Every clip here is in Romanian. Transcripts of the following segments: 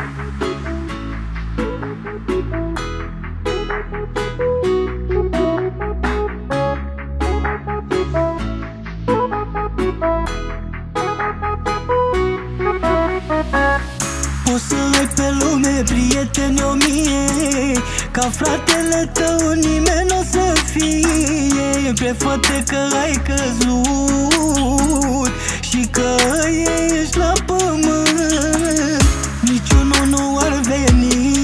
Poți să ai pe lume prieteni 1000, ca fratele tău nimeni n-o să fie. Prefă-te că ai căzut și că ești la pământ. Niciunul nu ar veni,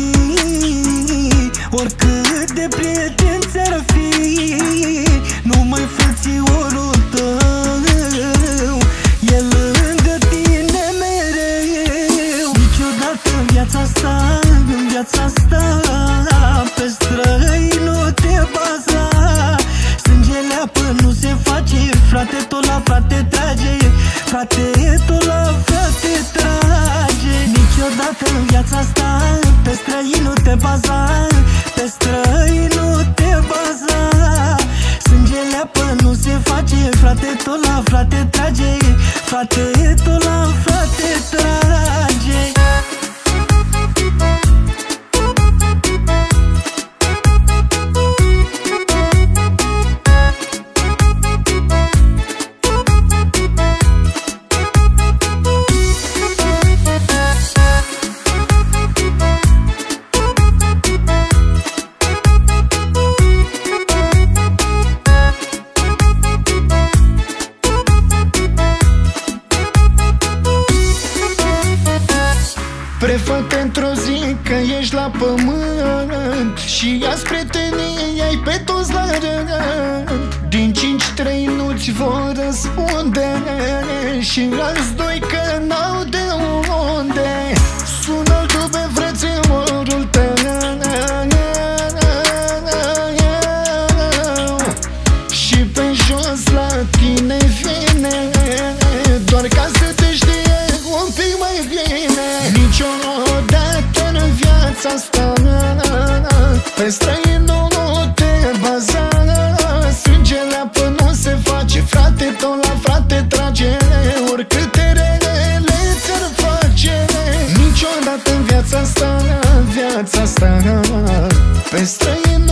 oricât de prieten ți-ar fi. Numai frățiorul tău e lângă tine mereu. Niciodată în viața asta, în viața asta, pe străini nu te baza. Sângele apă nu se face, frate, tot la frate trage. Frate, tot la frate trage. Niciodată în viața asta, pe străini nu te baza. Pe străini nu te baza. Sângele apă nu se face, frate, tot la frate trage. Frate, tot la frate trage. Prefă-te într-o zi că ești la pământ și ia-ți prietenii, ai pe toți la rând. Din 5-3 nu-ți vor răspunde și alți 2 că n-au de unde. Sună-l tu pe frățiorul tău și pe jos la tine vine, doar ca să te știe un pic mai bine. Niciodată în viața asta pe străini nu te baza. Sângele apă nu se face, frate, tot la frate trage. Oricâte rele ți-ar face. Niciodată în viața asta, pe străini